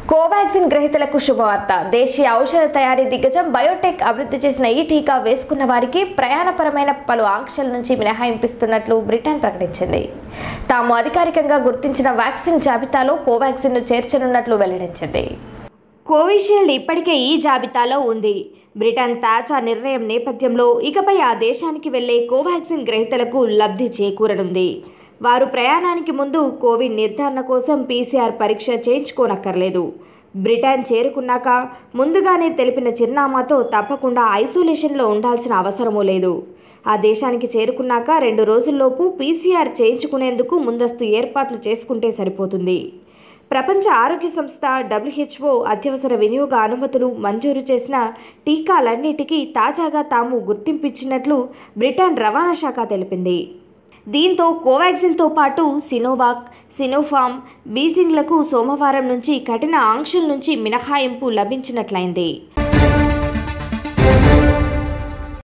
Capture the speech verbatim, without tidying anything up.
కోవాక్సిన్ గ్రహీతలకు శుభవార్త. దేశీయ ఔషధ తయారీ దిగ్గజం బయోటెక్ అభివృద్ధి చేసిన ఈ టీకా వేసుకున్న వారికి ప్రయాణపరమైన పలు ఆంక్షల నుంచి మినహాయింపిస్తున్నట్లు బ్రిటన్ ప్రకటించింది. తాము అధికారికంగా గుర్తించిన వ్యాక్సిన్ జాబితాలో కోవాక్సిన్ను చేర్చనున్నట్లు వెల్లడించింది. కోవిషీల్డ్ ఇప్పటికే ఈ జాబితాలో ఉంది. బ్రిటన్ తాజా నిర్ణయం నేపథ్యంలో ఇకపై ఆ దేశానికి వెళ్లే కోవాక్సిన్ గ్రహీతలకు లబ్ధి చేకూరనుంది. వారు ప్రయాణానికి ముందు కోవిడ్ నిర్ధారణ కోసం పీసీఆర్ పరీక్ష చేయించుకోనక్కర్లేదు. బ్రిటన్ చేరుకున్నాక ముందుగానే తెలిపిన చిరునామాతో తప్పకుండా ఐసోలేషన్లో ఉండాల్సిన అవసరమూ లేదు. ఆ దేశానికి చేరుకున్నాక రెండు రోజుల్లోపు పీసీఆర్ చేయించుకునేందుకు ముందస్తు ఏర్పాట్లు చేసుకుంటే సరిపోతుంది. ప్రపంచ ఆరోగ్య సంస్థ డబ్ల్యూహెచ్ఓ అత్యవసర వినియోగ అనుమతులు మంజూరు చేసిన టీకాలన్నిటికీ తాజాగా తాము గుర్తింపిచ్చినట్లు బ్రిటన్ రవాణా శాఖ తెలిపింది. దీంతో కోవాక్సిన్తో పాటు సినోవాక్, సినోఫార్మ్, బీజింగ్లకు సోమవారం నుంచి కఠిన ఆంక్షల నుంచి మినహాయింపు లభించినట్లయింది.